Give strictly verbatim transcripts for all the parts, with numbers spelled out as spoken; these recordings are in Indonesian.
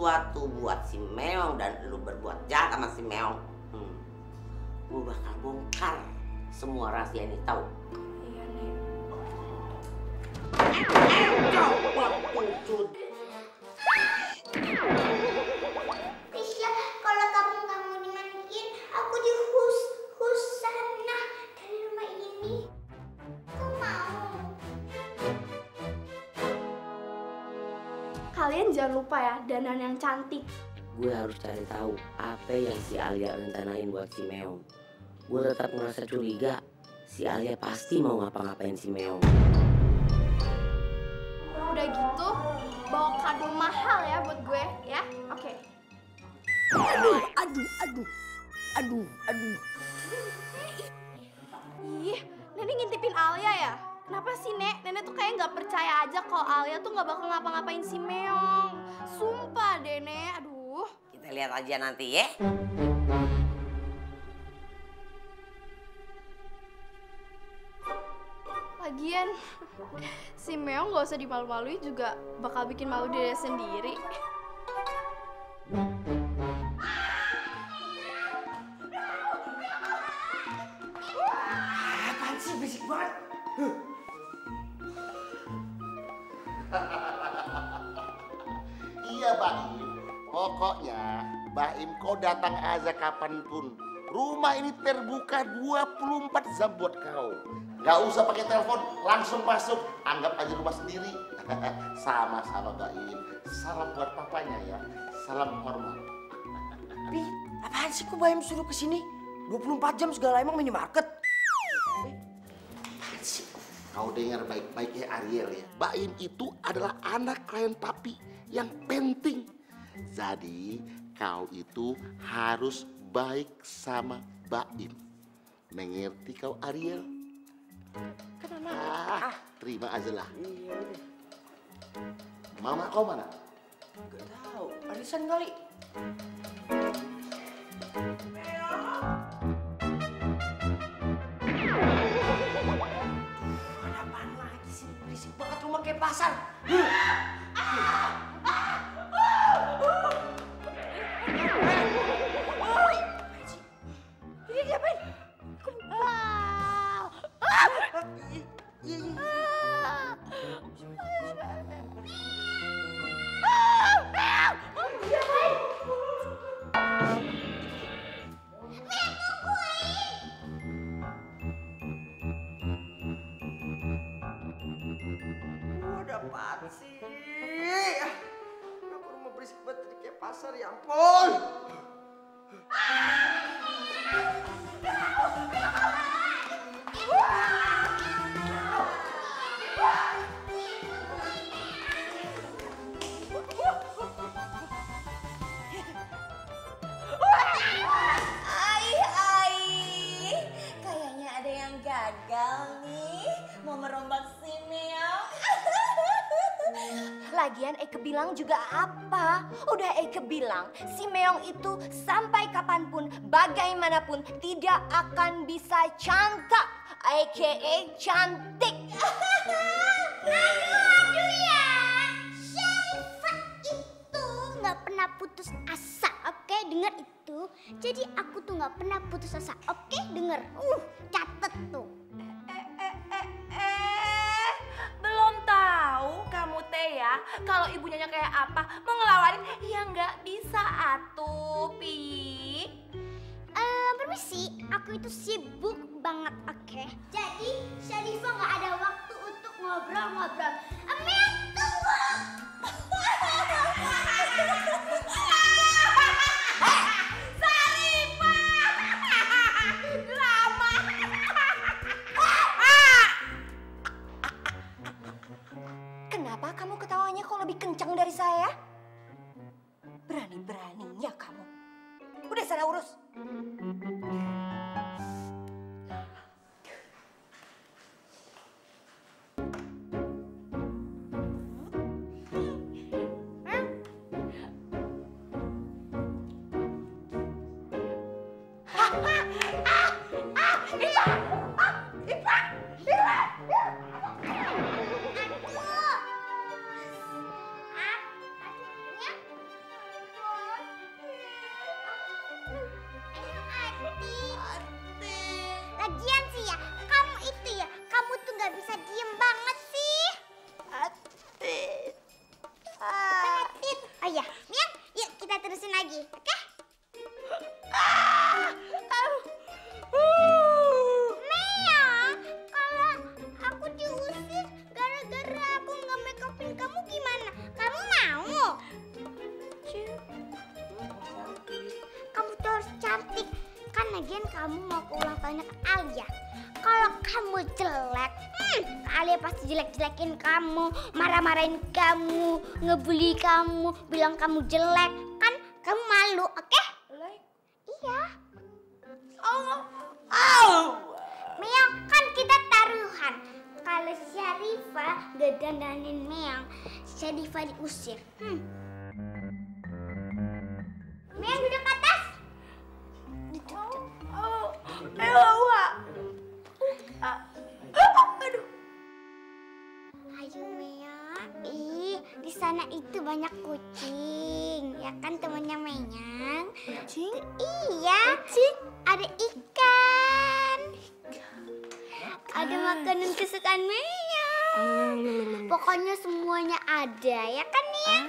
sesuatu buat si Meong dan lu berbuat jahat sama si Meong, hmm, gue bakal bongkar semua rahasia ini, tahu? Iya, Nek. Coba pucut. Prisya, kalau kamu nggak mau dimandiin, aku dihus hus sana dari rumah ini. Kau mau? Kalian jangan lupa ya, dandan yang cantik. Gue harus cari tahu apa yang si Alia rencanain buat si Meong. Gue tetap merasa curiga, si Alia pasti mau ngapa-ngapain si Meong. Udah gitu, bawa kado mahal ya buat gue, ya? Oke. Aduh, aduh, aduh, aduh, aduh. Ih, Nenek ngintipin Alia ya? Kenapa sih, Nek? Nenek tuh kayak nggak percaya aja kalau Alia tuh nggak bakal ngapa-ngapain si Meong. Sumpah deh, Nek. Aduh. Kita lihat aja nanti ya. Lagian, si Meong nggak usah dimalu-maluin juga bakal bikin malu diri sendiri. Apaan sih, berisik banget? Iya, Baim. Pokoknya, Baim kau datang aja kapanpun. Rumah ini terbuka dua puluh empat jam buat kau. Gak usah pakai telepon, langsung masuk. Anggap aja rumah sendiri. Sama-sama, Baim. Salam buat papanya ya. Salam hormat. Bi, apaan sih kok Baim suruh kesini? dua puluh empat jam segala emang minimarket. Apaan sih? Kau dengar baik-baik ya, Ariel ya. Baim itu adalah anak klien papi yang penting. Jadi kau itu harus baik sama Baim. Mengerti kau, Ariel? Kenapa? Ah, terima aja lah. Mama kau mana? Gak tahu, arisan kali. Ada apaan lagi sih? Berisik banget rumah kayak pasar. Ini diapain? Ada apaan sih? Kenapa rumah berisik banget jadi kayak pasar, ya ampun? Ai, ai, kayaknya ada yang gagal nih, mau merombak si Meong. Lagian Eke bilang juga apa? Udah Eke bilang, si Meong itu sampai kapanpun, bagaimanapun tidak akan bisa cangkap, aka cantik. Aduh, aduh ya. Syifa itu nggak pernah putus asa, oke? Dengar itu. Jadi aku tuh nggak pernah putus asa, oke? Denger. Uh, catet tuh. Eh, eh, eh, eh, belum tahu kamu teh ya, kalau ibunya kayak apa, mau ngelawanin, ya nggak bisa atuh, Pi. Eh, permisi, aku itu sibuk banget, oke? Jadi, Syarifah nggak ada waktu untuk ngobrol-ngobrol. Amin, tunggu! Kenapa kamu ketawanya kok lebih kencang dari saya? Berani-beraninya kamu. Udah sana urus. Lagian sih ya, kamu itu ya, kamu tuh nggak bisa diem banget sih. Atit. Atit. Oh iya, Miang, yuk kita terusin lagi, oke? Ah, Meong, kalau aku diusir gara-gara aku nggak make upin kamu gimana? Kamu mau? Kamu tuh harus cantik. Kan lagian kamu mau ke ulang tahunnya ke Alia. Kalau kamu jelek, hmm, Alia pasti jelek-jelekin kamu, marah-marahin kamu, ngebully kamu, bilang kamu jelek. Kan kamu malu, oke? Iya. Oh, oh. Meong, kan kita taruhan. Kalau Syarifah gak dandanin Meong, Syarifah diusir. Hmm. Meong duduk ke atas. Duduk. Oh, Ewa. Ah, aduh. Ayo Meong. Ih, di sana itu banyak kucing. Ya kan temannya Meong? Kucing? Iya. Kucing? Ada ikan. Ada makanan kesukaan Meong. Pokoknya semuanya ada, ya kan Meong?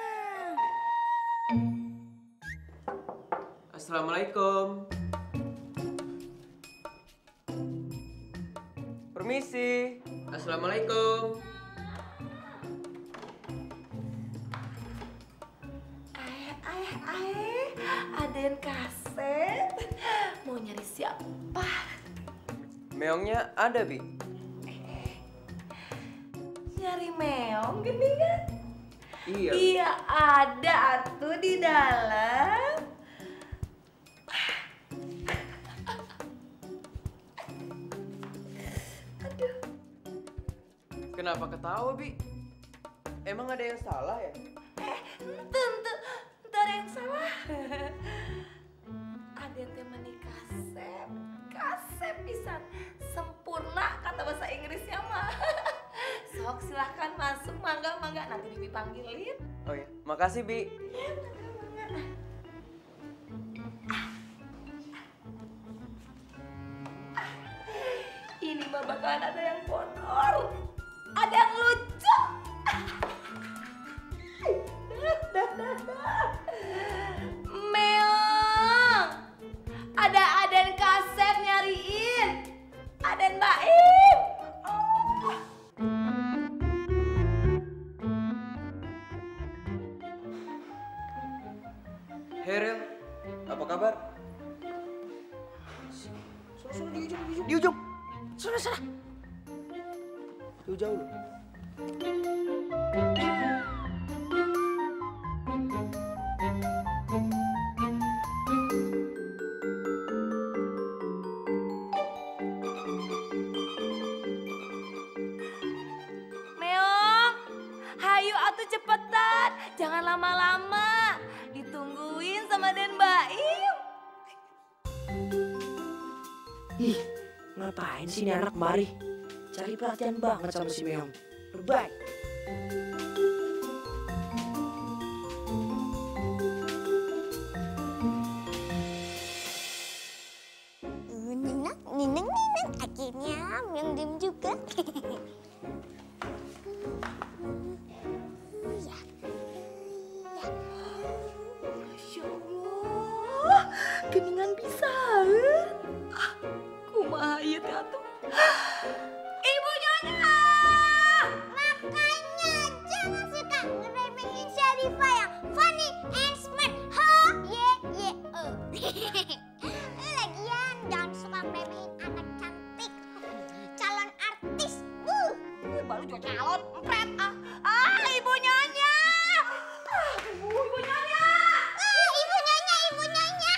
Assalamualaikum. Permisi. Assalamualaikum. Ae, ae, ae, Aden kaset. Mau nyari siapa? Meongnya ada, Bi. Nyari Meong gini kan? Iya. Iya ada atuh di dalam. Aduh. Kenapa ketawa, Bi? Emang ada yang salah ya? Eh, tentu, tentu ada yang salah. Ada yang menikah kasep, kasep pisan, sempurna kata bahasa Inggrisnya mah. Sok silahkan masuk, mangga mangga nanti Bibi panggilin. Oh ya, makasih, Bi. Ini mah bakalan ada yang bonor, ada yang lucu. Dah, dah, dah. Meong, ada Aden kasep nyariin, Aden Baim. Oh. Herel, apa kabar? Sana, di ujung, di ujung. Di ujung. Sana, sana. Jauh-jauh loh. Meong, hayu atuh cepetan, jangan lama-lama. Ditungguin sama Den Baim. Ih, ngapain sih ini anak mari? Cari perhatian banget sama si Meong. Lebay. Ninang, ninang, ninang. Akhirnya Meong diem juga. Iya. Masya Allah, geningan pisan. Ah, kumaha ieu teh atuh. Ibu Nyonya! Makanya jangan suka ngeremehin Syarifah yang funny and smart. Ha, ye, ye, oh. Lagian jangan suka ngeremehin anak cantik. Calon artis. Uh. Baru juga calon, empret ah. Ah, Ibu Nyonya! Ah, Ibu, Ibu Nyonya! Ah, ibu nyonya, ibu nyonya.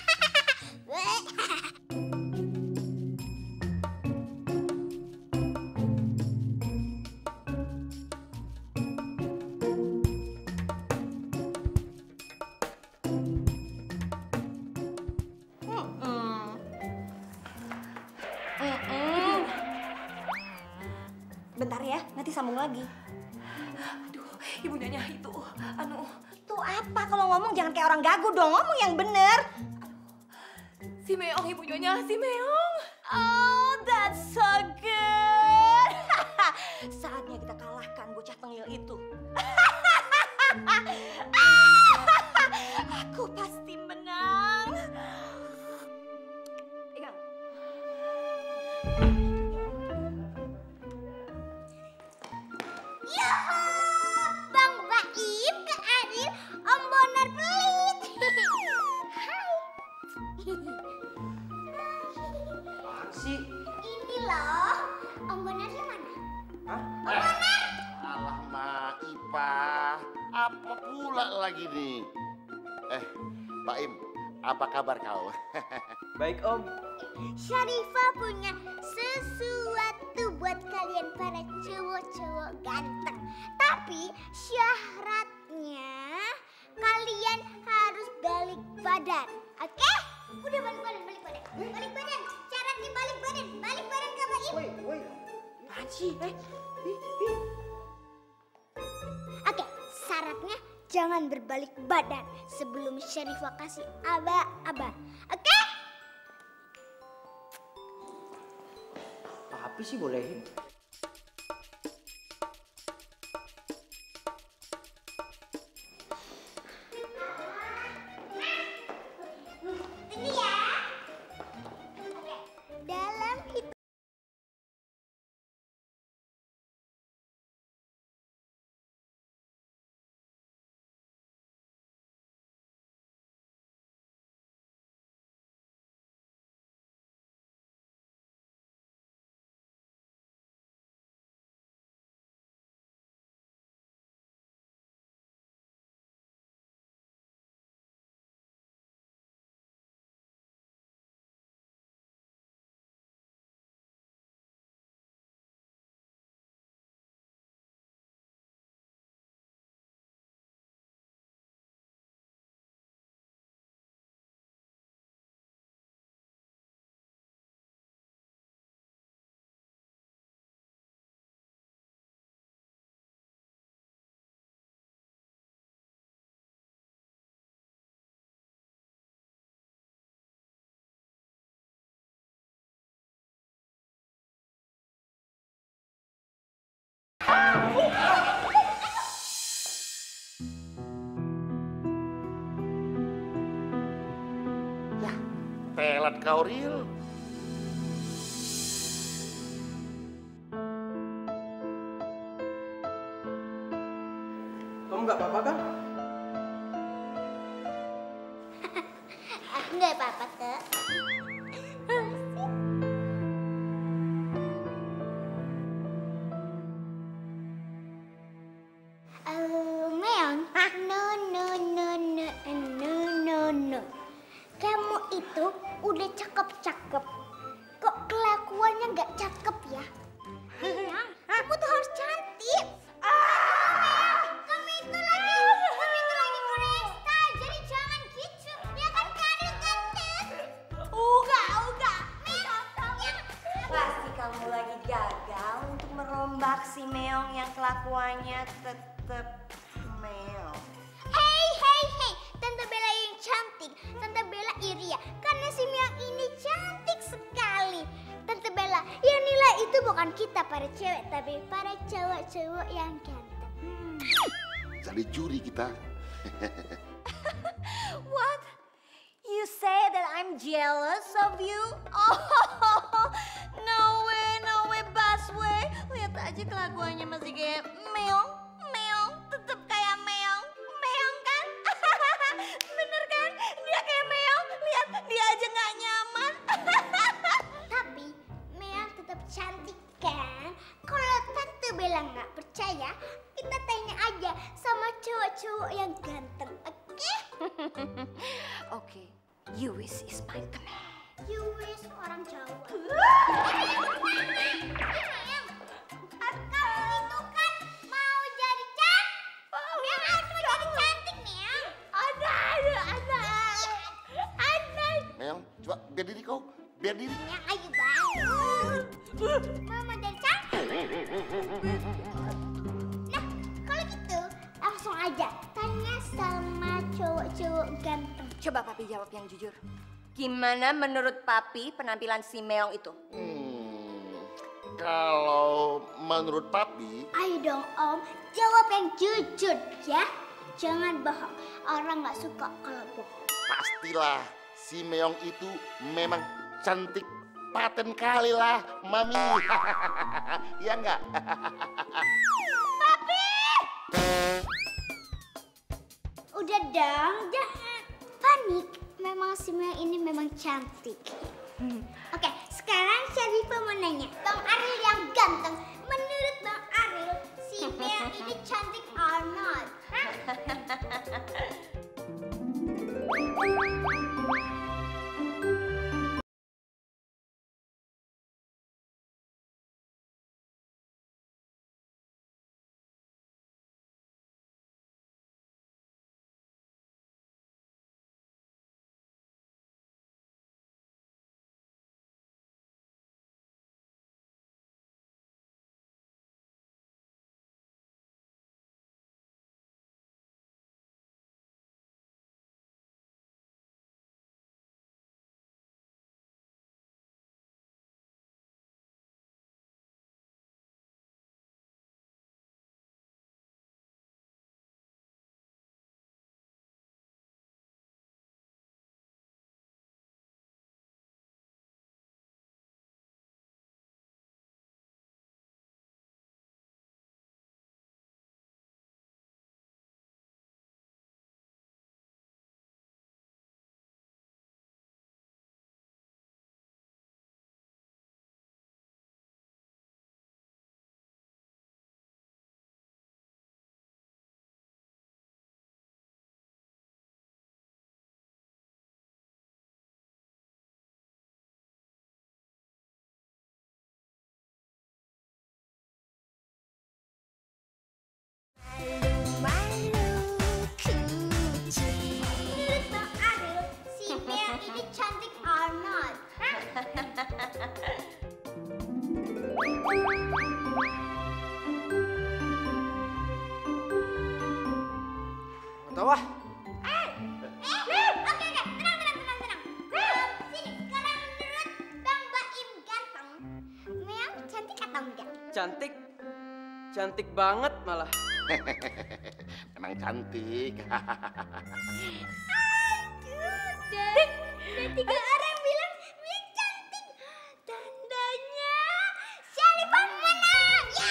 Bentar ya, nanti sambung lagi. Aduh, Ibu Nyonya itu, anu, Tuh apa kalau ngomong jangan kayak orang gagu dong, ngomong yang bener. si Meong Ibu Nyonya, si Meong. Oh, that's so good. Saatnya kita kalahkan bocah tengil itu. Aku pasti menang. Pegang. Yuhu, Bang Baim, Kak Ariel, Om Bonar pelit. Hai. Apaan sih? Ini loh, Om Bonarnya mana? Hah? Eh, alah Ma Ipa, apa pula lagi nih? Eh, Baim, apa kabar kau? Baik Om. Syarifah punya sesuatu buat kalian para cowok-cowok ganteng. Tapi syaratnya kalian harus balik badan, oke? Udah balik badan, balik badan, balik badan. Syaratnya balik badan, balik badan Kak Baim. Woi, woi. Apaan sih? Eh, ih, ih. Oke, syaratnya jangan berbalik badan sebelum Syarifah kasih aba-aba, oke? Papi sih bolehin. Ini ya. Oke, dalam hitung. Ya, telat kau Ril. Kamu nggak apa-apa kan? Aku nggak apa-apa Kak. Eh, Meong, no no no no no no no. Kamu itu udah cakep-cakep. Kok kelakuannya nggak cakep ya? Iya, kamu tuh harus cantik. Ah, kamu itu lagi, kamu itu lagi Korean style, jadi jangan gitu. Ya kan Karil ganteng. Uga, uga. Meong, Pasti kamu lagi gagal untuk merombak si Meong yang kelakuannya tetep Meong. Hei, hei, hei, Tante Bella yang cantik, Tante Bella iri ya, karena si Meong ini cantik sekali. Tante Bella, yang nilai itu bukan kita para cewek, tapi para cowok-cowok yang ganteng. Jadi juri kita. What? You say that I'm jealous of you? Oh, no way, no way, Baswe. Lihat aja kelakuannya masih kayak Meong, Meong, tetep kayak Meong, Meong kan? Bener kan? Dia kayak Meong. Lihat, dia aja nggak nyaman. Tapi Meong tetap cantik kan? Kalau Tante Bella nggak percaya, kita tanya aja sama cowok-cowok yang ganteng, oke? Oke, you wish is my command. You wish orang Jawa. Kamu itu kan mau jadi cantik. Meong harus mau jadi cantik, Meong. Ada, ada, ada. Ada. Meong, coba biar diri kau, biar diri. Meong ayo banget. Mau mau jadi cantik. Nah, kalau gitu langsung aja tanya sama cowok-cowok ganteng. Coba Papi jawab yang jujur. Gimana menurut Papi penampilan si Meong itu? Hmm, Kalau menurut papi, Ayo dong Om, jawab yang jujur ya. Jangan bohong, orang nggak suka kalau bohong. pastilah si Meong itu memang cantik paten kali lah, Mami. Iya enggak? Udah dong, jangan panik. Memang si Meong ini memang cantik. Oke, sekarang Syarifah mau nanya. Bang Ariel yang ganteng, menurut Bang Ariel, si Meong ini cantik or not? Hah? Menurut Bang Ariel, si Meong ini cantik or not? Hah? Nggak tahu ah. Eh, eh, oke oke, tenang tenang tenang tenang. Em, sini, sekarang menurut Bang Baim ganteng, Meong cantik atau enggak? Cantik. Cantik banget malah. Memang cantik. Aduh, dan, dan tiga orang bilang Meong cantik. Tandanya Syarifah menang. Ya,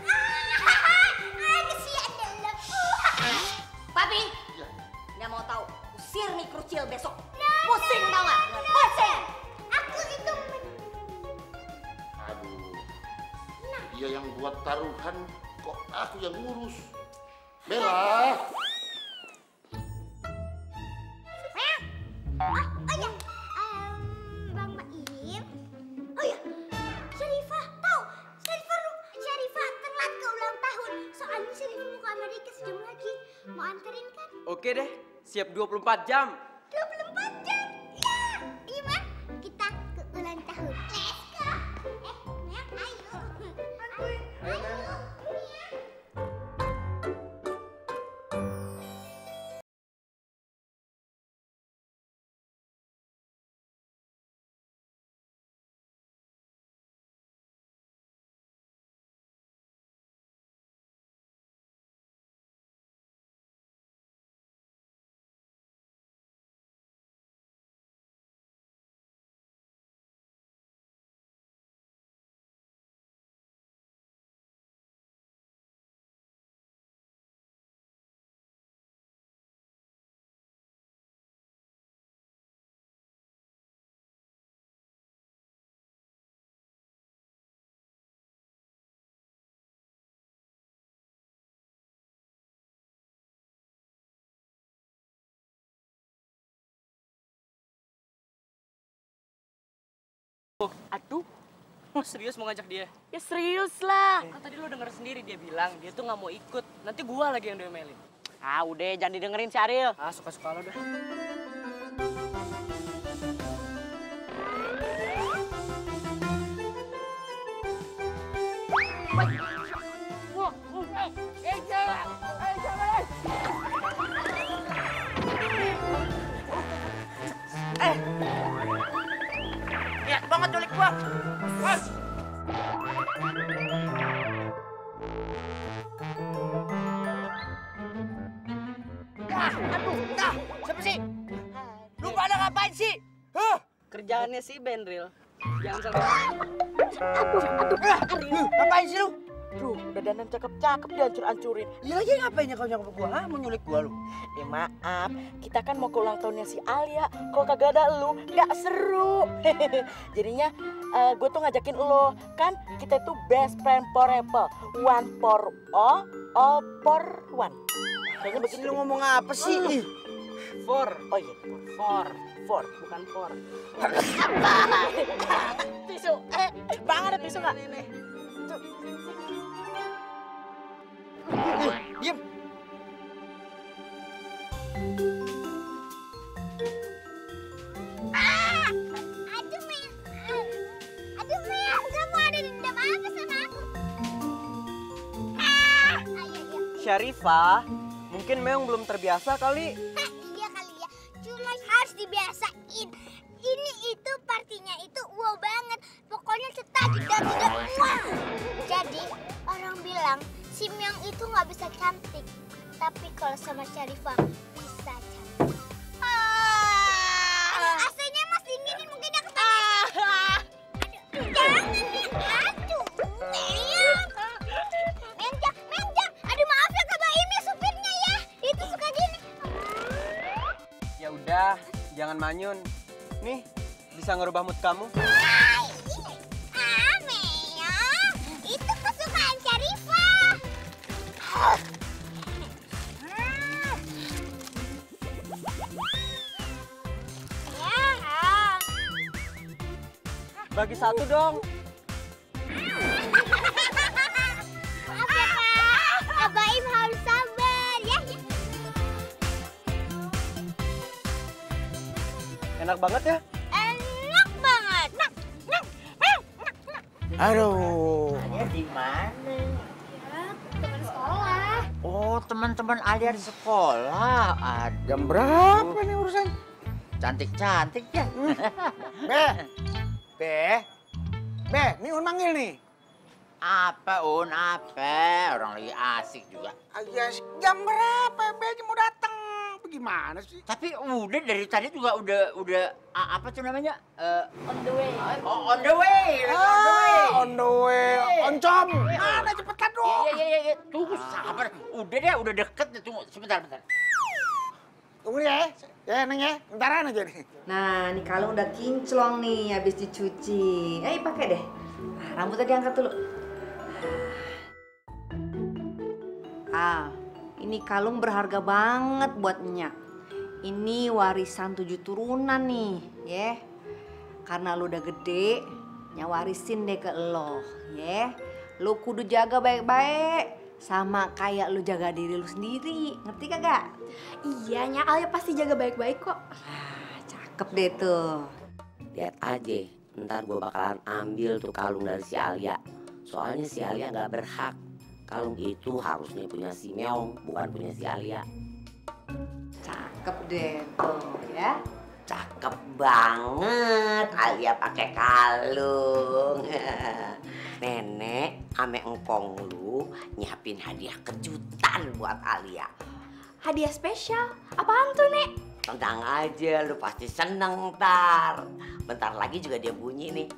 ah, kesian dalam. Papi, Ya. nggak mau tahu. Usir nih kerucil besok. Pusing tau nggak? Pusing. Aku itu men- Aduh, dia yang buat taruhan, kok aku yang ngurus. Bella, Oh, oh ya, Em, Bang Baim. Oh ya, Syarifah tahu. Syarifah lu, Syarifah telat ke ulang tahun. Soalnya Syarifah mau ke Amerika sejam lagi. Mau anterin kan? Oke deh, siap dua puluh empat jam. dua puluh empat jam. Ya, iya Mak. Kita ke ulang tahun. Let's go. Eh, Meong, ayo. Ayo. Ayo. Iya. Aduh, oh, serius mau ngajak dia? Ya serius lah. Kan tadi lo denger sendiri dia bilang dia tuh nggak mau ikut. Nanti gua lagi yang diomelin. Ah udah, jangan didengerin si Ariel. Ah suka-suka lo dah. Eh, niat banget culik gua. Mas. ngapain sih? Huh? Kerjaannya si Benril. Jangan sampai. Aduh, aduh, aduh, ngapain sih lu? Duh, udah dandan cakep-cakep dihancur-hancurin. Iya lagi ngapainnya kau nyangkut gua? Hah, mau nyulik gua lu? Eh maaf, kita kan mau ke ulang tahunnya si Alia. Kalau kagak ada lu, nggak seru. Jadinya uh, gue tuh ngajakin lo. Kan kita tuh best friend forever. One for all, all for one. Kayaknya begitu. Lu ngomong apa sih? For. Oh iya, For. for. Bukan for. Tisu, eh, bang ada tisu nggak? Diam. Ah! Aduh, Mel. Aduh, Mel. Kamu ada dendam apa sama aku? Ah! Ayo, ayo. Syarifah, mungkin Meong belum terbiasa kali. Hah, iya kali ya. Cuma harus dibiasain. Ini itu partinya itu wow banget. Pokoknya cetak dan tidak wow. Jadi orang bilang si Meong itu nggak bisa cantik. Tapi kalau sama Syarifah bisa cantik. Ah! A C-nya mas dinginin mungkin dia ketahuan. Aduh, jangan. Aduh, Meong. Menjak, menjak. Aduh maaf ya Kak Baim ya supirnya ya. Itu suka gini. Ya udah, jangan manyun. Nih, bisa ngerubah mood kamu. Ah, Meong. Itu kesukaan Syarifah. Bagi satu dong. Maaf ya Kak, Kak Baim harus sabar ya. Enak banget ya? Enak banget. Nak, nak, nak, nak, nak. Aduh. Alia di mana? Ya, teman sekolah. Oh, teman-teman Alia di sekolah. Aduh. Jam berapa nih urusan? Cantik-cantik ya. Be, Be, Be, nih Un manggil nih. Apa Un, apa? Orang lagi asik juga. Ayah, jam berapa Be mau datang? Bagaimana sih? Tapi udah dari tadi juga udah udah a- apa tuh namanya? Eh, On the way. oh, on the way. on the way. Ah, on the way, oncom. Mana cepetan Iya dong. iya iya iya. Tunggu sabar. Udah deh, udah deket. Tunggu sebentar bentar. Tunggu ya, ya Neng ya, bentaran aja nih. Nah, ini kalung udah kinclong nih habis dicuci. Eh, pakai deh. Nah, rambutnya diangkat dulu. Ah, ini kalung berharga banget buat Nyak. Ini warisan tujuh turunan nih, ya. Karena lu udah gede, Nyak warisin deh ke lo, ya. Lu kudu jaga baik-baik. Sama kayak lu jaga diri lu sendiri, ngerti kagak? Iya, Nya Alia pasti jaga baik-baik kok. Ah, cakep deh tuh. Lihat aja, ntar gue bakalan ambil tuh kalung dari si Alia. Soalnya si Alia nggak berhak. Kalung itu harusnya punya si Meong, bukan punya si Alia. Cakep deh tuh, ya. Cakep banget Alia pakai kalung. Nenek ame engkong lu nyiapin hadiah kejutan buat Alia. Hadiah spesial? Apaan tuh, Nek? Tenang aja, lu pasti seneng ntar. Bentar lagi juga dia bunyi nih.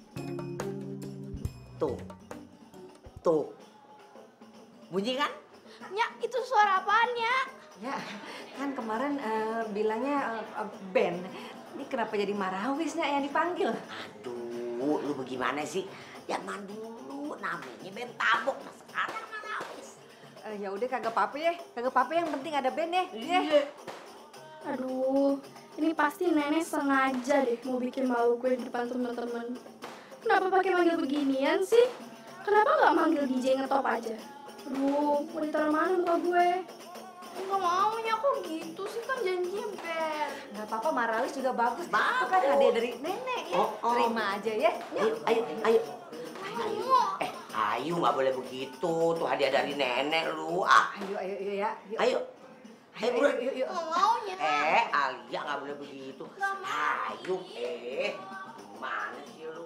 Tuh. Tuh. Bunyi kan? Nya, itu suara apaan, Nya? Ya, kan kemarin eh, bilangnya eh, band. Ini kenapa jadi Marawisnya yang dipanggil? Aduh, lu bagaimana sih? Zaman dulu namanya band tabok, nah sekarang Marawis. Eh, ya udah kagak apa-apa ya, kagak apa-apa yang penting ada band ya. Iya. Aduh, ini pasti nenek sengaja deh mau bikin malu gue di depan temen-temen. Kenapa pakai manggil beginian sih? Kenapa nggak manggil D J ngetop aja? Aduh, mau ditaruh mana muka gue? Nggak maunya kok gitu sih, kan janjinya band. Nggak apa-apa, Marawis juga bagus. Itu kan hadiah dari nenek ya. Oh, oh. Terima aja ya. Ayo, ayo, ayo. Ayo, eh, ayo nggak boleh begitu. Tuh hadiah dari nenek lu. Ah, Ayo, ayo, ayo ya. Yuk. ayo. Ayo, Ayo, bro. yuk, yuk. Nggak maunya. Eh, Alia nggak boleh begitu. Ayo, eh. Gimana sih lu?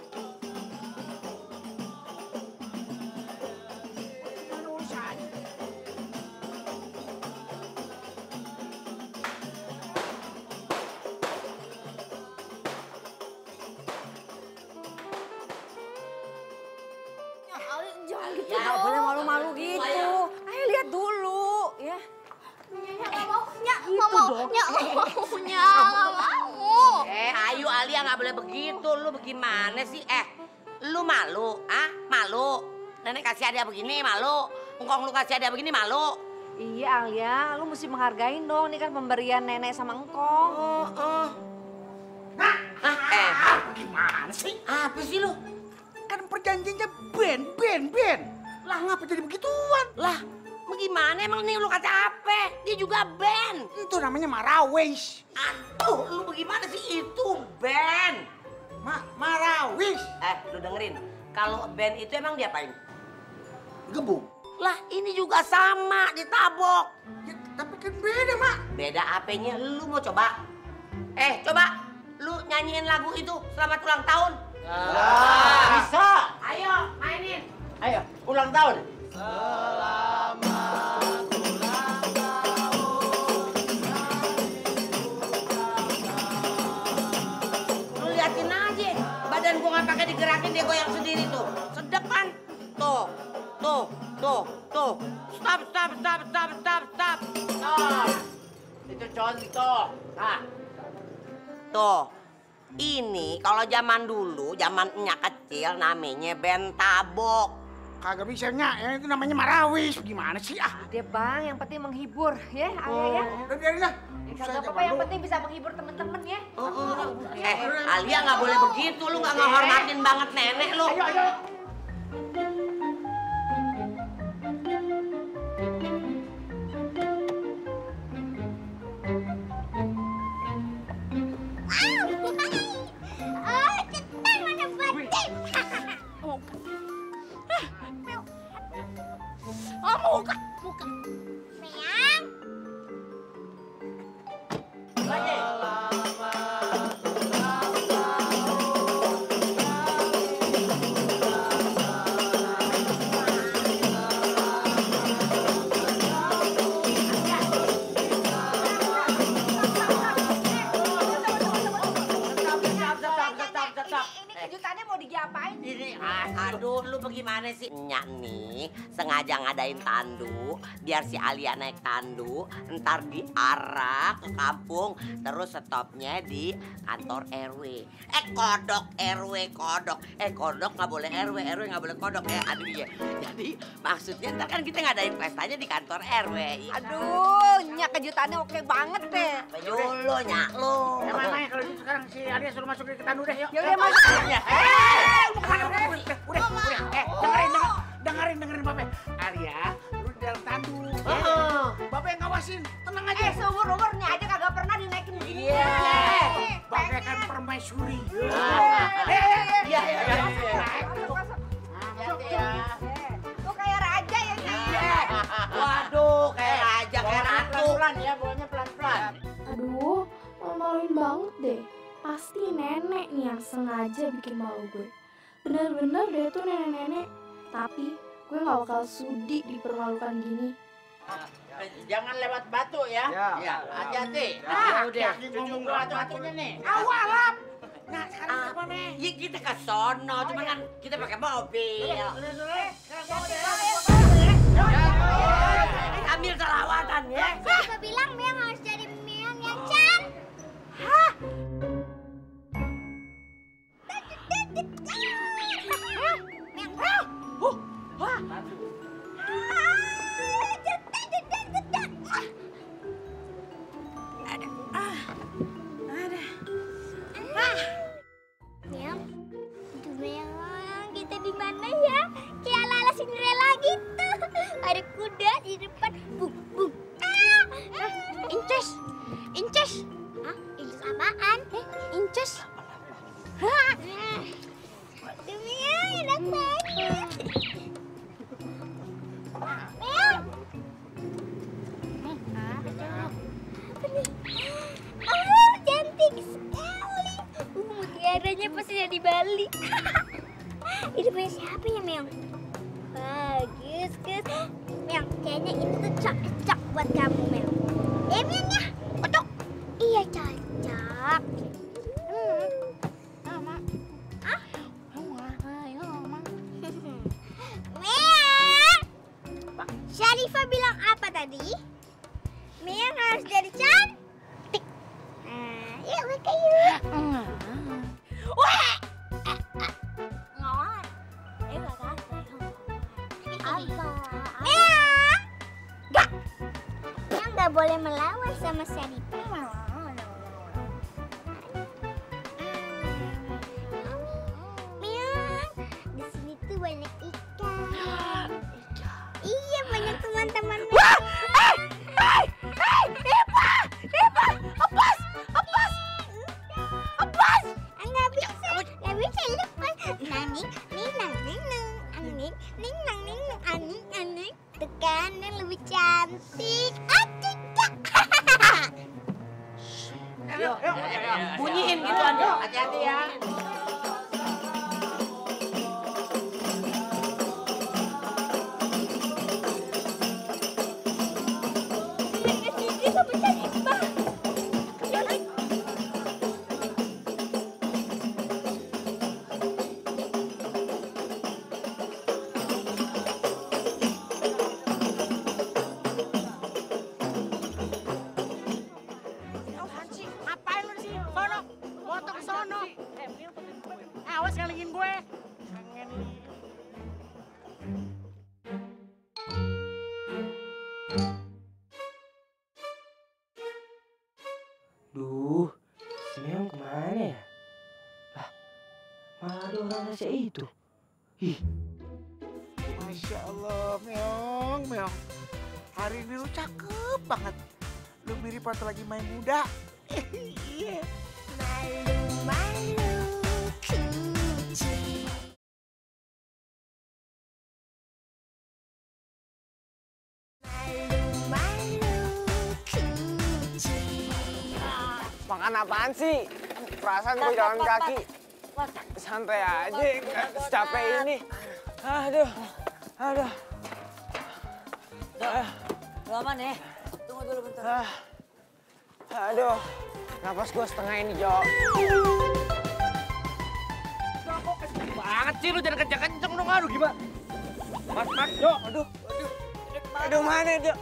Ya nggak boleh malu-malu gitu. Ayo lihat dulu ya. Nyak nggak mau, nyak Gitu nggak mau, dong. nyak nggak mau, nyak nggak mau. Eh, ayo Alia nggak boleh begitu. Lu bagaimana sih? Eh, lu malu, ah? Malu? Nenek kasih hadiah begini malu. Engkong lu kasih hadiah begini malu. Iya Alia, lu mesti menghargain dong. Ini kan pemberian nenek sama engkong. Oh, oh. Nah, ah, eh, Gimana sih? apa sih lu? Kan perjanjiannya Ben, Ben, Ben. Lah ngapa jadi begituan? Lah, bagaimana emang nih lu kata apa? Dia juga band. Itu namanya Marawis. Aduh, lu bagaimana sih itu band? Ma Marawis. Eh, lu dengerin. Kalau band itu emang diapain? Gebuk. Lah, ini juga sama, ditabok. Ya, tapi kan beda, Mak. Beda apanya, lu mau coba? Eh, coba lu nyanyiin lagu itu selamat ulang tahun. Ah, bisa. Ayo, mainin. Ayo, ulang tahun. Lu liatin aja, badan gua nggak pakai digerakin, dia goyang sendiri tuh. Sedep kan? Tuh, tuh, tuh, tuh. Stop, stop, stop, stop, stop, stop. Stop. Itu contoh. Nah, Tuh, ini kalau zaman dulu, zaman Nyak kecil namanya band tabok. Kagak bisa, Nyak. Yang itu namanya Marawis. Gimana sih? Ah, Dia bang, yang penting menghibur ya Alia ya. udah biarin lah. Kagak apa-apa, yang penting bisa menghibur temen-temen ya. Oh, oh. Eh, Alia nggak boleh begitu, lu nggak ngehormatin banget nenek lu. Ayo, ayo. Oh, cetar mana batin. Oh, muka, muka. Meong. Ini kejutannya mau diapain? Ini, ah, aduh, lu bagaimana sih? Nyak nih sengaja ngadain tandu, biar si Alia naik tandu, ntar diarak ke kampung, terus stopnya di kantor R W. Eh, kodok R W, kodok. Eh, kodok nggak boleh R W, R W nggak boleh kodok. Eh, aduh iya. Jadi maksudnya ntar kan kita ngadain pestanya di kantor R W. Aduh, Nyak kejutannya oke banget deh. Dulu, Nyak lu. Emang, emang kalau gitu sekarang si Alia suruh masuk ke tandu deh, yuk. Ya udah masuk. Eh, lu kemana? Udah, udah, udah, udah. Eh, dengerin, denger- dengerin, dengerin Bape. Alia, lu di dalam tandu. Oh. Bape yang ngawasin, tenang aja. Eh, seumur-umurnya aja kagak pernah dinaikin begini. Iya. Bape kan permaisuri. Iya, iya, iya. Tuh kayak raja ya Nyak. Waduh, kayak raja, kayak ratu. pelan-pelan ya, bawanya pelan-pelan. Aduh, malu-maluin banget deh. Pasti nenek nih yang sengaja bikin malu gue. Bener-bener deh tuh nenek-nenek. Tapi gue gak bakal sudi dipermalukan gini. Eh, Jangan lewat batu ya. Ya. Ya, hati-hati. Ah, udah, kaki cucu ngomong gua batu. batu-batunya nih. Awalap. Nah, sekarang Ah, kemana? ya kita ke sono, cuman kan kita pakai mobil. Ambil selawatan ya. Siapa bilang Meong harus jadi Meong yang can? Hah? Meong. Huh, Wah. Cetak, cetak, cetak. Ada. Ah. Ada. Ah. Meong. Itu Meong, kita di mana ya? Kayak ala-ala Cinderella gitu. Ada kuda di depan. Buk, buk. Ah. Inces. Inces. Hah? Inces apaan? Eh, Inces. Hah? Waduh, Meong, enak banget. Meong. Apa nih? Ah, cantik sekali. Uh, mutiaranya pasti dari Bali. Ini punya siapa ya, Meong? Bagus, Gus. Meong, kayaknya itu tuh cocok buat kamu, Meong. Eh, Meong ya? Cocok? Iya, cocok. Hmm. Mama. Ah? Meong. melawan sama Syarifah. Miang, di sini tuh banyak ikan. Iya, banyak teman-teman. Wah! Eh! Eh! Eh! Ipa! Ipa! Lepas! Lepas! Lepas! Nggak bisa, nggak bisa lepas. Naning, ninang, ninang, aning, ninang, ninang, aning, aning. Tuh kan, yang lebih cantik. Adik, Yuk, yuk, bunyiin gituan yuk, hati-hati ya. Awas ngalingin gue. Duh, si Meong kemana ya? Lah, malah ada orang Asia itu. Ih. Masya Allah, Meong, Meong. Hari ini lu cakep banget. Lu mirip waktu lagi main muda. Iya. malu-malu kucing. Malu-malu kucing. Makan apaan sih? Perasaan gue jalan kaki. Santai aja, nggak secapek ini. Aduh, aduh. Ah. Lu aman ya? Tunggu dulu bentar. Ah. Aduh, napas gue setengah ini, Jo. Banget sih lu, jangan kenceng-kenceng dong. Aduh, gimana? Mas, mas, Jo. Aduh, aduh. Aduh, mana, Jo?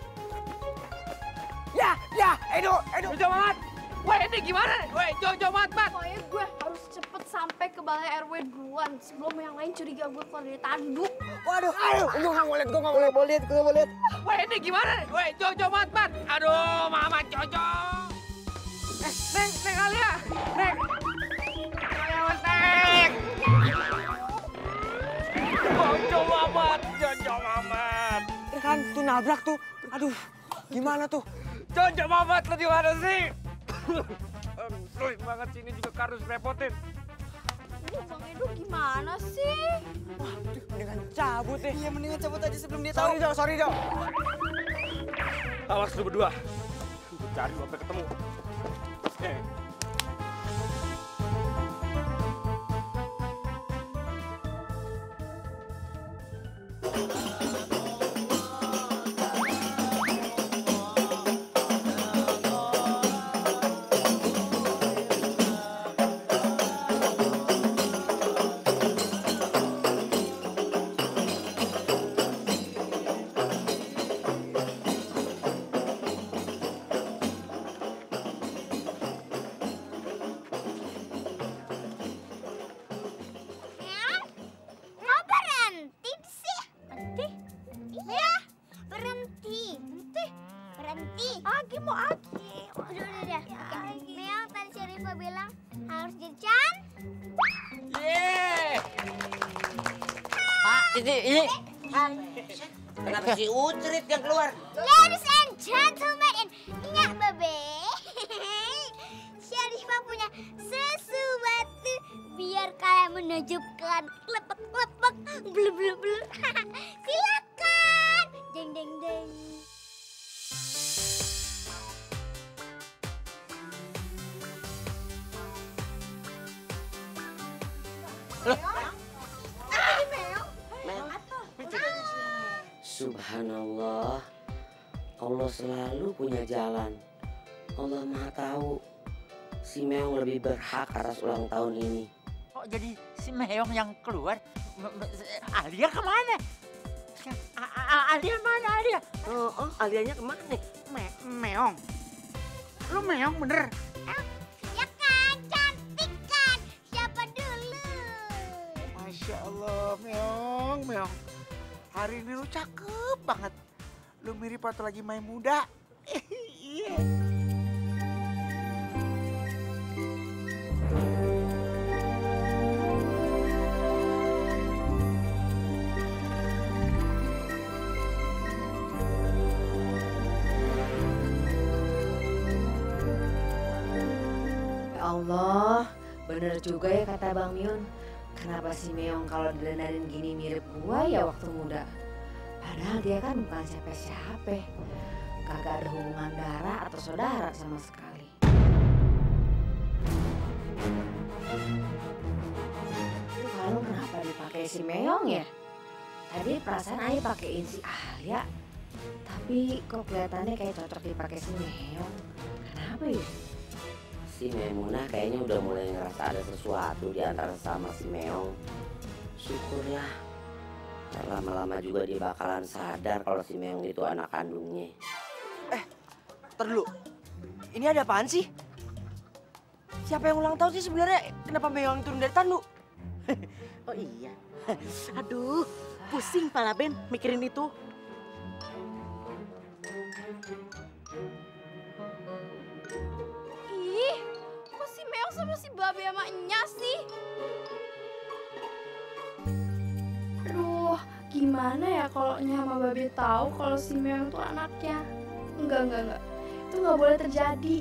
Ya, ya, Edo, Edo. Jo, Mat. Weh, ini gimana? Weh, Jo, Jo, Mat, Mat. Pokoknya gue harus cepet sampai ke balai R W duluan sebelum yang lain curiga gue keluar dari tanduk. Waduh, aduh, gue nggak mau lihat, gue nggak boleh, boleh lihat, gue nggak boleh lihat. Weh, ini gimana? Weh, Jo, Jo, Mat, Mat. Aduh, Mama Jojo. Eh, Neng, Neng Alia. Neng. Ayo, Neng. Jojo Mamat, Jojo Mamat. Kan tuh nabrak tuh. Aduh, gimana tuh? Jojo Mamat, lu di mana sih? Aduh, banget sini juga kardus repotin. Aduh, Bang Edo gimana sih? Waduh, mendingan cabut deh. Iya, mendingan cabut aja sebelum dia Sorry, tahu. Jo, sorry, Jo. Awas lu berdua. Gue cari lu sampai ketemu. Eh. Mau berhenti sih? Berhenti? Iya, berhenti. Berhenti? Berhenti. Agi mau Agi. Udah, udah, udah. Oke. Meong tadi Syarifah bilang harus jadi Chan. Yeay. Pak, ini, ini. Kenapa si Ucrit yang keluar? Ladies and gentlemen, and nyak bebe. Syarifah punya sesuatu biar kalian menajubkan lepek-lepek, blur-blur-blur. Silakan. Deng deng deng. Subhanallah, Allah selalu punya jalan. Allah Maha Tahu. Si Meong lebih berhak atas ulang tahun ini. Kok jadi si Meong yang keluar? Alia kemana? A- A- Alia mana Alia? Oh, oh Alianya kemana? Me Meong. Lu Meong bener? Ya kan, cantik kan? Siapa dulu? Masya Allah, Meong, Meong. Hari ini lu cakep banget. Lu mirip waktu lagi main muda. Iya. Ya Allah, bener juga ya kata Bang Miun. Kenapa si Meong kalau didandanin gini mirip gua ya waktu muda? Padahal dia kan bukan siapa-siapa. Kagak ada hubungan darah atau saudara sama sekali. Itu kalung kenapa dipakai si Meong ya? Tadi perasaan Ayah pakein si Alia. Tapi kok kelihatannya kayak cocok dipakai si Meong. Kenapa ya? Si Memunah kayaknya udah mulai ngerasa ada sesuatu di antara sama si Meong. Syukur ya. Lama-lama juga dia bakalan sadar kalau si Meong itu anak kandungnya. Eh, ntar dulu. Ini ada apaan sih? Siapa yang ulang tahun sih sebenarnya? Kenapa Meong turun dari tandu? Oh iya. Aduh, pusing pala Ben mikirin itu. Ih, kok si Meong sama si Babe sama Enya sih? Aduh, gimana ya kalau Enya sama Babe tahu kalau si Meong itu anaknya? Enggak, enggak, enggak. Itu nggak boleh terjadi.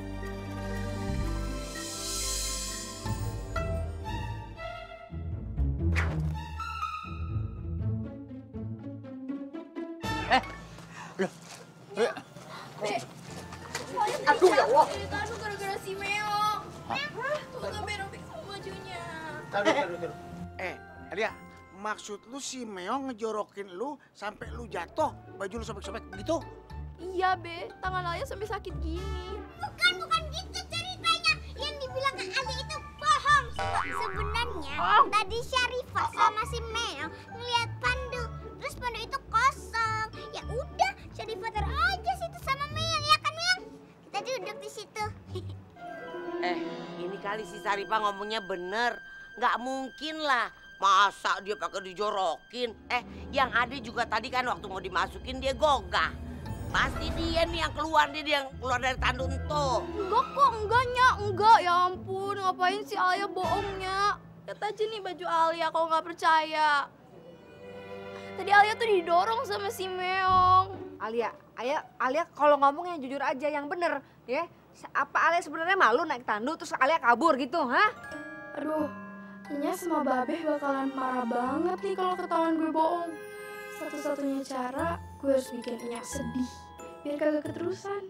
Aduh ya Allah. Aduh, gara-gara si Meong. Tuh gak berobek sama bajunya. Taruh, taruh, taruh. Eh, Alia, maksud lu si Meong ngejorokin lu sampai lu jatuh, baju lu sobek-sobek begitu? Iya, Be. Tangan Alia sampai sakit gini. Bukan, bukan gitu ceritanya. Yang dibilang ke Ali itu bohong. Sebenarnya tadi Syarifah sama si Meong ngeliat Pandu. Terus Pandu itu kosong. Ya udah, Syarifah taruh aja situ sama Meong, ya kan Meong? Kita duduk di situ. Eh, ini kali si Saripah ngomongnya bener. Nggak mungkin lah. Masa dia pakai dijorokin? Eh, yang ada juga tadi kan waktu mau dimasukin dia gogah. Pasti dia nih yang keluar, dia yang keluar dari tandu itu. Enggak kok, enggak Nyak, enggak. Ya ampun, ngapain si Alia bohongnya? Lihat aja nih baju Alia kalau nggak percaya. Tadi Alia tuh didorong sama si Meong. Alia, Alia, Alia kalau ngomong yang jujur aja, yang bener, ya. Apa Alia sebenarnya malu naik tandu terus Alia kabur gitu, hah? Aduh, Nya sama Babe bakalan marah banget nih kalau ketahuan gue bohong. Satu-satunya cara, gue harus bikin Nya sedih, biar kagak keterusan.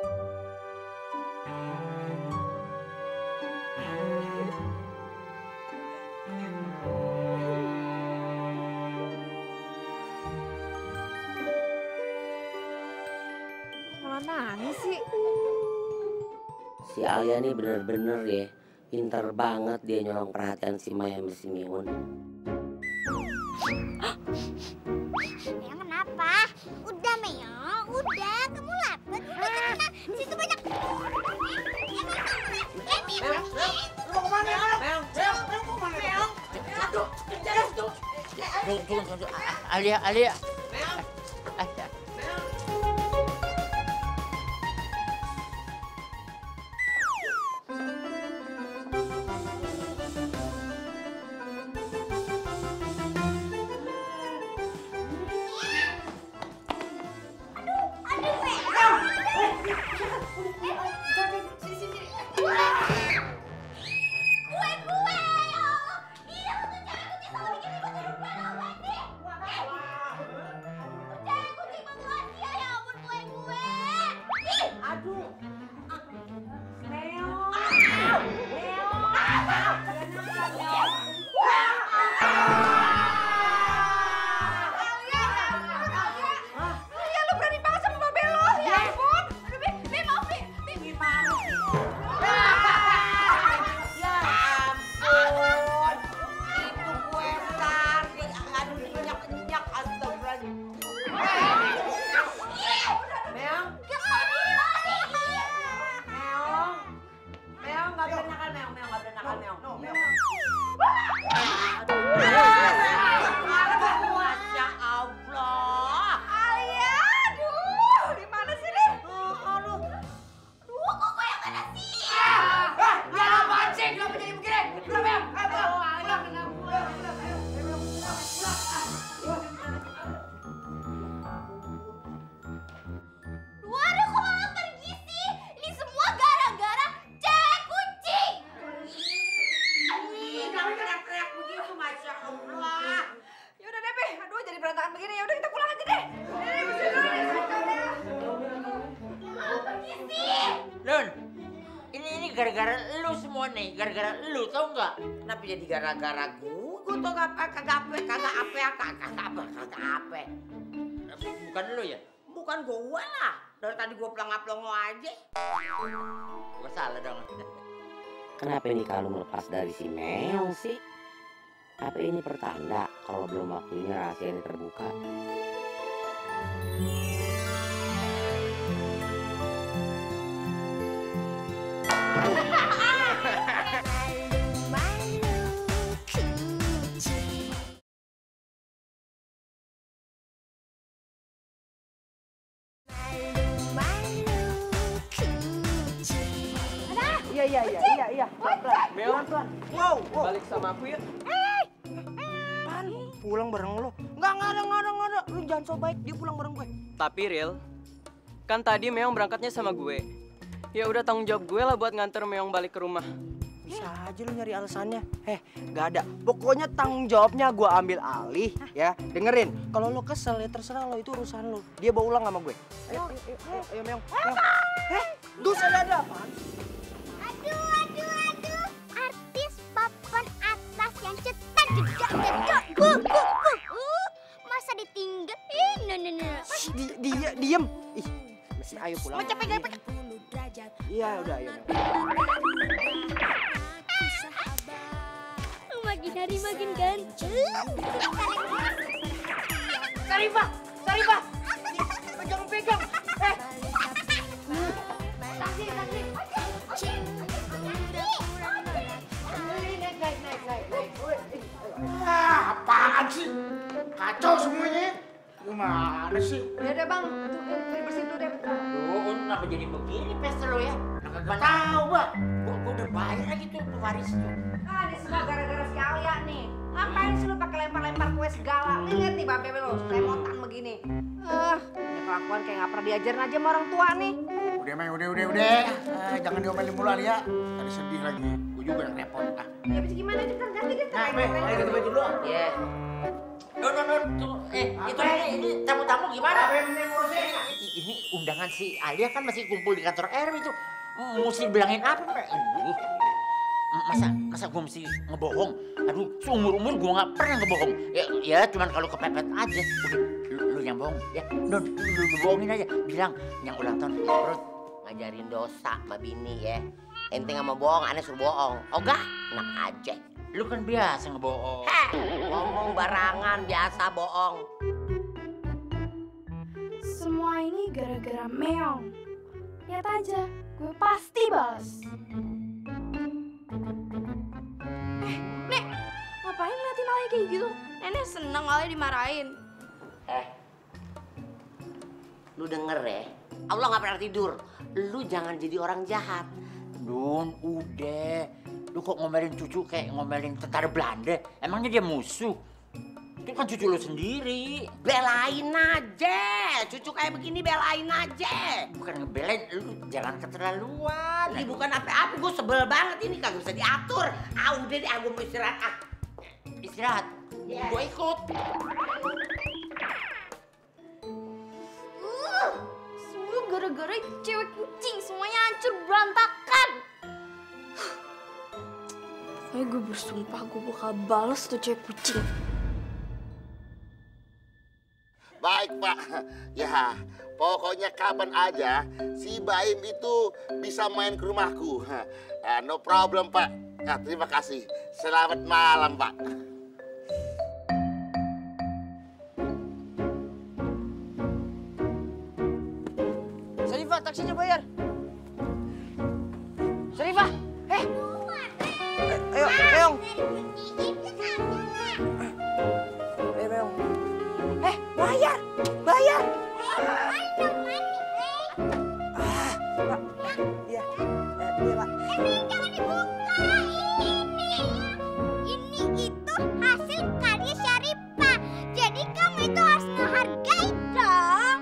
Malah nangis sih. Si Alia nih bener-bener ya, pintar banget dia nyolong perhatian si Maya sama si Miun. Meong kenapa? Udah Meong, udah. Kamu lapar, udah kena. Di situ banyak. Eh, Meong. Lu mau kemana? Meong, Meong, Meong mau kemana? Meong. Aduh, kejar itu. Tunggu, tunggu, tunggu. Alia, Alia. Meong. Alia. gara-gara lu semua nih, gara-gara lu, tau nggak? Kenapa jadi gara-gara gue? Gue tau gak apa, kagak apa, kagak apa, kagak apa, kagak apa. Bukan lu ya? Bukan gue lah. Dari tadi gue pelangap-pelongo aja. Gue salah dong. Kenapa ini kalung lepas dari si Meong sih? Apa ini pertanda kalau belum waktunya rahasia ini terbuka? Iya iya iya iya iya. Pelan-pelan. Meong, Wow, wow. balik sama aku ya. Apaan? Pulang bareng lo? Enggak, enggak ada, enggak ada, enggak ada. Lu jangan so baik, dia pulang bareng gue. Tapi Ril, kan tadi Meong berangkatnya sama gue. Ya udah tanggung jawab gue lah buat nganter Meong balik ke rumah. Bisa aja lu nyari alasannya. Eh, nggak ada. Pokoknya tanggung jawabnya gue ambil alih, ya. Dengerin, kalau lo kesel ya terserah lo, itu urusan lo. Dia bawa ulang sama gue. Ayo, ayo, ayo, ayo, ayo Meong. Meong. Eh, dus ada ada apaan? Aduh, aduh, aduh. Artis papan atas yang cetar jedok jedok. Buh, buh, buh. Uh, masa ditinggal? Ih, no, no, no. Di, dia, diem. Ih, masih ayo pulang. Mau capek, capek. Iya, udah, ayo. Makin hari makin ganteng. Sarifah, Sarifah. Pegang-pegang. Eh. Taksi, taksi. Naik, naik, naik, naik, naik. Ah, apaan sih? Kacau semuanya. Gimana sih? Ya udah bang, tuh beli bersih dulu deh. Duh, kenapa jadi begini pesta lo ya? Gak tahu, Bang. Gua, gua udah bayar lagi tuh ke Waris tuh. Ah, ini semua gara-gara si Alia nih. Ngapain sih lu pakai lempar-lempar kue segala? Lihat nih babe lo, remotan begini. Eh, ini kelakuan kayak nggak pernah diajarin aja sama orang tua nih. Udah, Meng, udah, udah, udah. Eh, jangan diomelin mulu, Alia. Tadi sedih lagi. Gue juga yang repot. Ah. Ya bisa gimana kita ganti kita Nah, Meng, ayo ganti baju dulu. Iya. Don, don, don. Tuh, eh, itu ini, ini tamu-tamu gimana? I- Ini undangan si Alia kan masih kumpul di kantor R W itu. Mesti bilangin apa, Mbak? Aduh. Masa, masa gue mesti ngebohong? Aduh, seumur-umur gue gak pernah ngebohong. Ya, ya cuman kalau kepepet aja. Udah, lu, lu yang bohong, ya. Don, lu, lu, lu bohongin aja. Bilang, yang ulang tahun, terus Ngajarin dosa sama bini ya. Ente nggak mau bohong, aneh suruh bohong. Oh gak? Enak aja. lu kan biasa ngebohong. Heh, ngomong barangan biasa bohong. Semua ini gara-gara Meong. Lihat aja, gue pasti balas. Eh, Nek, ngapain ngeliatin Alia kayak gitu? Nenek seneng Alia dimarahin. Eh, lu denger ya, Allah nggak pernah tidur. Lu jangan jadi orang jahat. Don, udah. Lu kok ngomelin cucu kayak ngomelin tentara Belanda? Emangnya dia musuh? Itu kan cucu lu sendiri. Belain aja, cucu kayak begini belain aja. Bukan ngebelain, lu jangan keterlaluan. Ini bukan apa-apa, gue sebel banget ini kagak bisa diatur. Ah udah deh, aku mau istirahat. Ah. Istirahat, Yeah. gue ikut. Uh, semua gara-gara cewek kucing, semuanya hancur berantakan. Pokoknya gue bersumpah gue bakal balas tuh cewek kucing. Baik, Pak. Ya, pokoknya kapan aja si Baim itu bisa main ke rumahku. Uh, no problem, Pak. Ya, terima kasih. Selamat malam, Pak. Sarifah, taksinya bayar. Sarifah, eh. Ayo, Meong. Eh, Meong. Eh, bayar, bayar. Ah, Pak. Iya, eh, iya, Pak. Ini itu hasil karya Syarifah. Jadi kamu itu harus menghargai dong.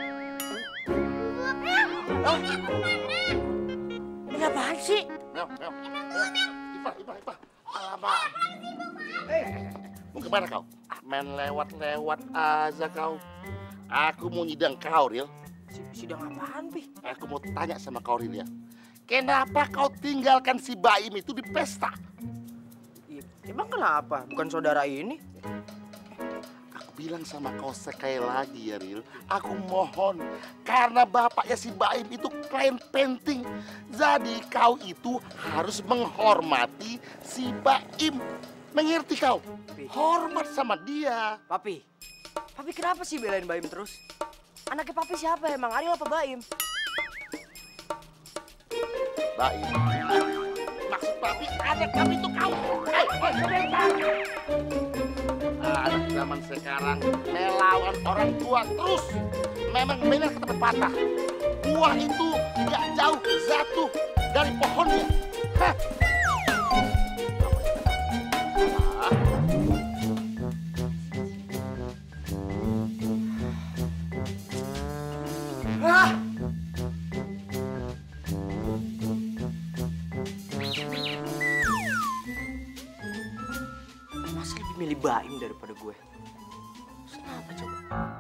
Ini kemana? Ini apaan sih? Meong, Meong. Ipah, Ipah, Ipah. Alamak. Eh, mau kemana kau? Main lewat-lewat aja kau. Aku mau nyidang kau, Ril. Sidang apaan, Pi? Aku mau tanya sama kau, Ril, ya. kenapa kau tinggalkan si Baim itu di pesta? Emang kenapa? Bukan saudara ini? Aku bilang sama kau sekali lagi ya, Ril. Aku mohon, karena bapaknya si Baim itu klien penting. Jadi kau itu harus menghormati si Baim. Mengerti kau? Hormat sama dia. Papi, Papi kenapa sih belain Baim terus? Anaknya Papi siapa emang? Ariel apa Baim? Baim. Maksud Papi, anak kami itu kau. Hei, hei, sebentar. Anak zaman sekarang melawan orang tua terus. Memang benar kata pepatah. Buah itu tidak jauh jatuh dari pohonnya. Hah? Ah! Masa lebih milih Baim daripada gue? Kenapa coba?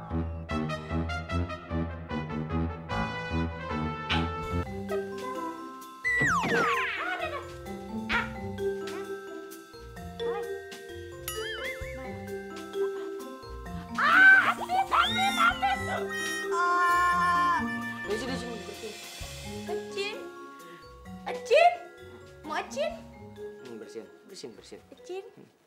Acin, Acin, mau Acin? Hmm, bersihin, bersihin, bersihin. Acin.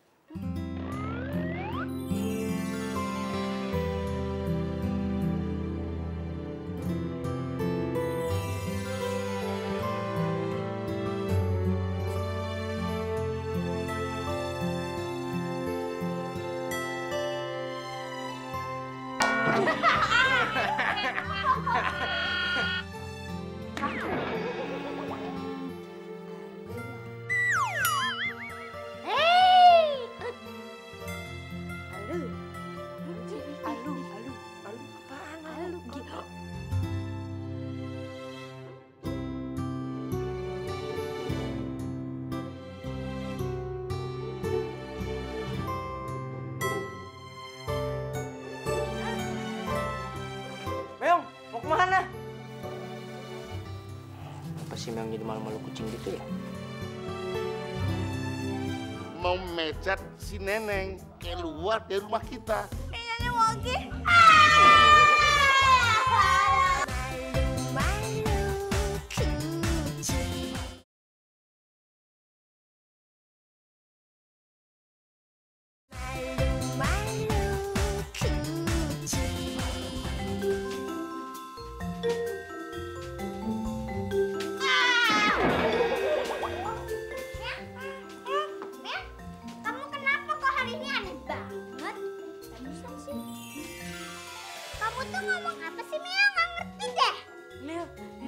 Meong, mau kemana? Apa sih Meong jadi malu-malu kucing gitu ya? Mau mecat si Neneng keluar dari rumah kita. Kayaknya mau lagi. Kamu kenapa kok hari ini aneh banget? Barusan sih. Kamu tuh ngomong apa sih, Mia? Nggak ngerti deh. Mia,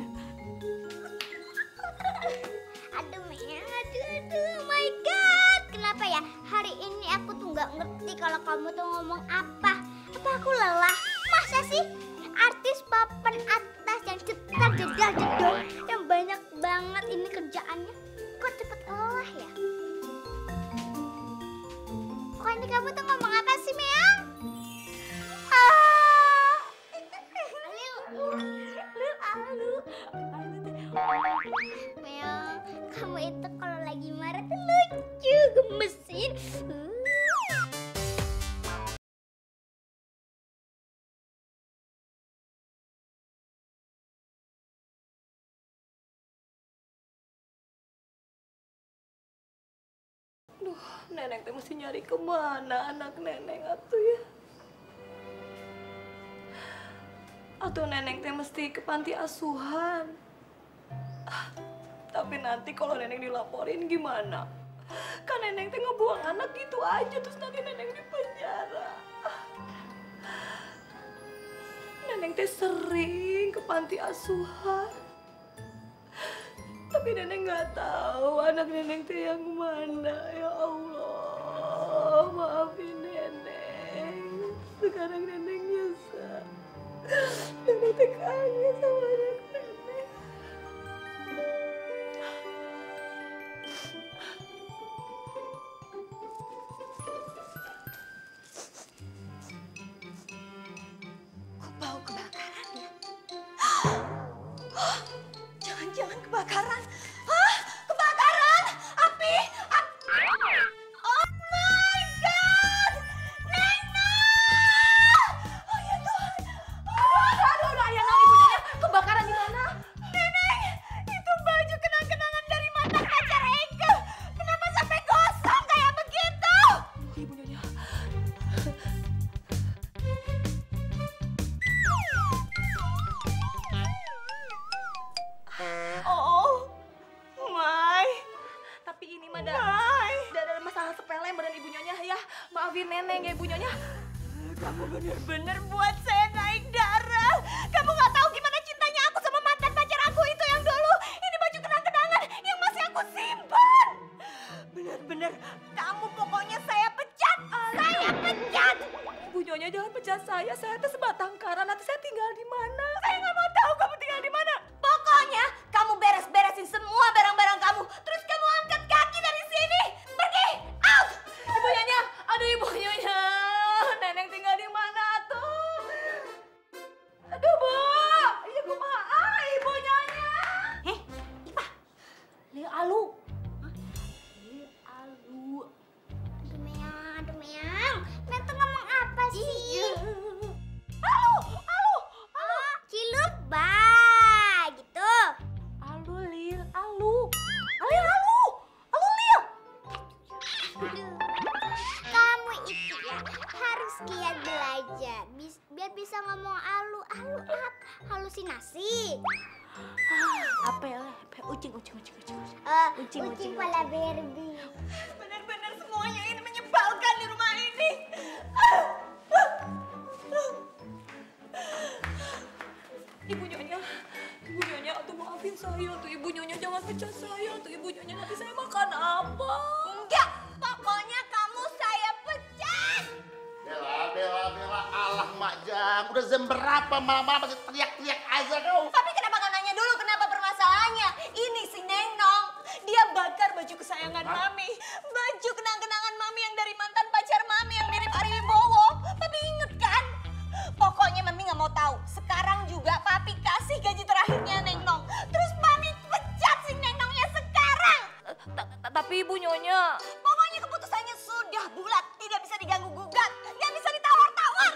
Aduh, Mia, aduh, aduh, oh my God. Kenapa ya? Hari ini aku tuh nggak ngerti kalau kamu tuh ngomong apa. Apa aku lelah? Masa sih artis papan atas yang cetar jedar jedor yang banyak banget ini kerjaannya kok cepet lelah ya? Kok ini kamu tuh ngomong apa sih, Mia? Ah. Alu, alu, alu. Mia, kamu itu kalau lagi marah tuh lucu, gemesin. Uh. Duh, Neneng teh mesti nyari kemana anak Neneng atuh ya? Atau Neneng teh mesti ke panti asuhan? Ah, tapi nanti kalau Neneng dilaporin gimana? Kan Neneng teh ngebuang anak gitu aja terus nanti Neneng di penjara. Ah. Neneng teh sering ke panti asuhan. Tapi Neneng nggak tahu anak Neneng teh yang mana. Ya Allah, maafin Neneng. Sekarang Neneng nyesal. Neneng teh kangen sama anak Neneng. Kok bau kebakaran ya? Jangan-jangan kebakaran. yang bener Ibu Nyonya ya. Maafin Neneng ya Ibu Nyonya. Kamu bener-bener buat saya naik darah. Kamu nggak tahu gimana cintanya aku sama mantan pacar aku itu yang dulu. Ini baju kenang-kenangan yang masih aku simpan. Bener-bener kamu pokoknya saya pecat. Saya pecat. Ibu Nyonya jangan pecat saya. Saya tuh sebatang kara. Nanti saya tinggal di mana? Saya nggak mau tahu kamu tinggal di mana. Pokoknya kamu beres-beresin semua barang-barang kamu. Terus kamu angkat kaki dari sini. Pergi. Out. Ibu Nyonya. Aduh Ibu Nyonya. Neneng tinggal di mana tuh? Aduh Bu. Ya kumaha Ibu Nyonya. Heh, Ipa. Lil Alu. Lil Alu. Aduh Meong, aduh Meong. Meong tuh ngomong apa sih? Alu, Alu, Alu. Ciluba, gitu. Alu Lil, Alu. Lil Alu. Alu Lil. Kamu itu ya harus giat belajar bis- biar bisa ngomong alu alu apa halusinasi. Apa ya? Ucing, ucing, ucing, ucing. Eh, Ucing, ucing ucing. pala Barbie. Benar-benar semuanya ini menyebalkan di rumah ini. Ibu Nyonya, Ibu Nyonya, tuh maafin saya tuh Ibu Nyonya, jangan pecat saya tuh Ibu Nyonya, nanti saya makan apa? Enggak, pokoknya kamu saya pecat. Bella, Bella, Bella, alah Mak Jang. Udah jam berapa malam masih teriak-teriak aja kau? Tapi kenapa nggak nanya dulu kenapa permasalahannya? Ini si Nenong, dia bakar baju kesayangan Mami. Baju kenang-kenangan Mami yang dari mantan pacar Mami yang mirip Ari Wibowo. Papi inget kan? Pokoknya Mami nggak mau tahu. Sekarang juga Papi kasih gaji terakhirnya Nenong. Terus Mami pecat si Nenongnya sekarang. Tapi Ibu Nyonya. Pokoknya keputusannya sudah bulat. Tidak bisa diganggu-gugat. Nggak bisa ditawar-tawar.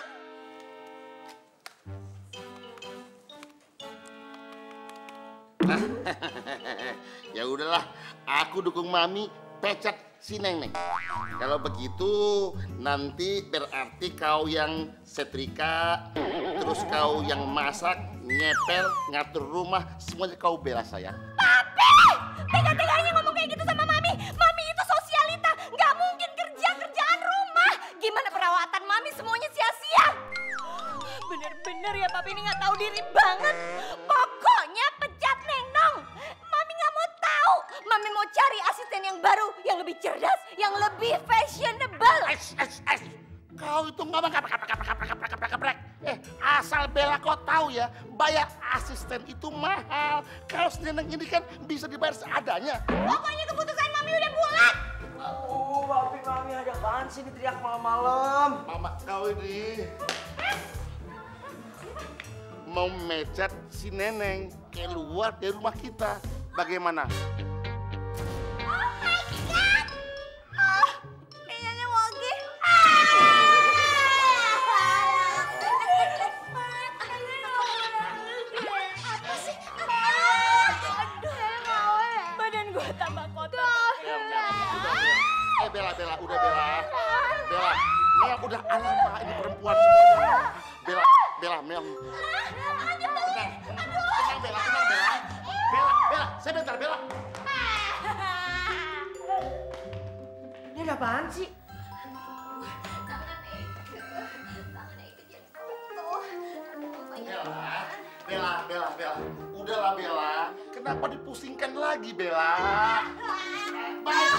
Ya udahlah, aku dukung Mami pecat si Neneng. Kalau begitu nanti berarti kau yang setrika, terus kau yang masak, ngepel, ngatur rumah, semuanya kau bela saya. Papi! Tega-teganya ngomong kayak gitu sama Mami. Mami itu sosialita. Nggak mungkin kerja kerjaan rumah. Gimana perawatan Mami semuanya sia-sia. Bener-bener ya Papi ini nggak tahu diri banget. Pokoknya pecat Nenong. Mami nggak mau tahu. Mami mau cari asisten yang baru, yang lebih cerdas, yang lebih fashionable. Es, es, es. Kau itu ngomong kaprek, kaprek, kaprek, kaprek, kaprek, kaprek, kaprek. Eh, asal Bella kau tahu ya, bayar asisten itu mahal. Kalau si Neneng ini kan bisa dibayar seadanya. Pokoknya keputusan Mami udah bulat. Aduh, Papi, Mami ada apaan sih ini teriak malam-malam? Mama kau ini mau mecat si Neneng keluar dari rumah kita. Bagaimana? Oh my God. Ah, kayaknya Wogi. Apa sih? Aduh, badan gue tambah kotor. Diam, diam. Udah, diam. Eh Bella, Bella, udah Bella. Bella, Mel udah alamak ini perempuan semuanya. Bella, Bella, Mel. Tenang, tenang Bella, tenang Bella. Bella, Bella, sebentar Bella. Ini ada apaan sih? Bella, Bella, Bella, Bella. Udahlah Bella, kenapa dipusingkan lagi Bella? Baik,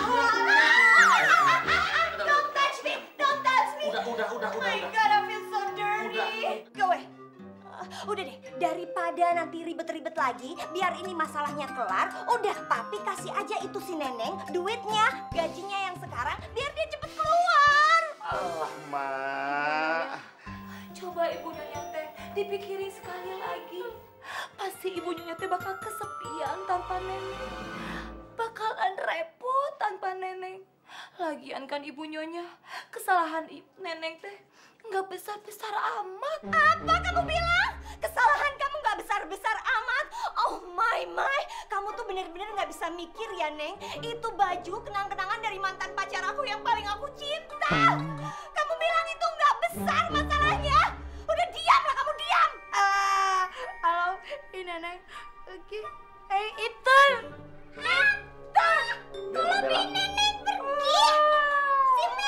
Don't touch me, don't touch me. Udah, udah, udah, Oh udah, my udah. God, I feel so dirty. Go away. Uh, udah deh, daripada nanti ribet-ribet lagi, biar ini masalahnya kelar, udah Papi kasih aja itu si Neneng, duitnya, gajinya yang sekarang, biar dia cepet keluar. Allah, Mak. Coba Ibu Nyonya teh dipikirin sekali lagi. Pasti Ibu Nyonya teh bakal kesepian tanpa Neneng. Bakalan repot tanpa Neneng. Lagian kan Ibu Nyonya, kesalahan Ibu Neneng teh nggak besar-besar amat. Apa kamu bilang? Kesalahan kamu nggak besar-besar amat. Oh my my, kamu tuh bener-bener nggak bisa mikir ya Neng. Itu baju kenang-kenangan dari mantan pacar aku yang paling aku cinta. Kamu bilang itu nggak besar masalahnya. Udah diam lah kamu diam. Ah, halo, ini Neneng. Oke, eh Ethan. Ethan, kalau Neneng pergi, si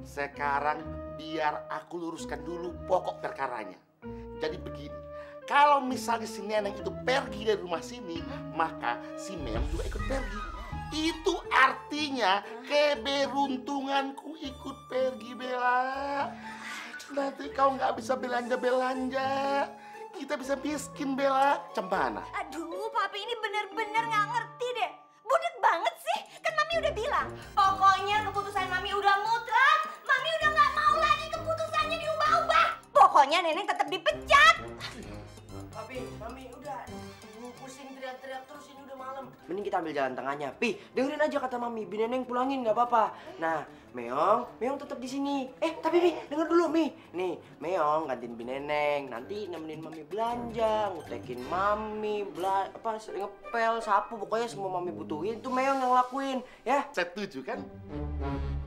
sekarang biar aku luruskan dulu pokok perkaranya. Jadi begini, kalau misalnya si Neneng itu pergi dari rumah sini, maka si Meong juga ikut pergi. Itu artinya keberuntunganku ikut pergi, Bella. Nanti kau nggak bisa belanja-belanja. Kita bisa miskin, Bella. Cemana? Aduh, papi ini bener-bener nggak ngerti deh. Budak banget sih. Kan mami udah bilang, pokoknya keputusan mami udah mutlak. Mami udah nggak mau lagi keputusannya diubah-ubah. Pokoknya Neneng tetap dipecat. Papi, mami udah. Lu pusing teriak-teriak terus, ini udah malam. Mending kita ambil jalan tengahnya. Pi, dengerin aja kata mami. Bi Neneng pulangin nggak apa-apa. Nah, Meong, Meong tetap di sini. Eh, tapi Mi, denger dulu Mi. Nih, Meong gantiin Bi Neneng. Nanti nemenin mami belanja, ngutekin mami, bela apa ngepel, sapu, pokoknya semua mami butuhin tuh Meong yang lakuin, ya. Setuju kan?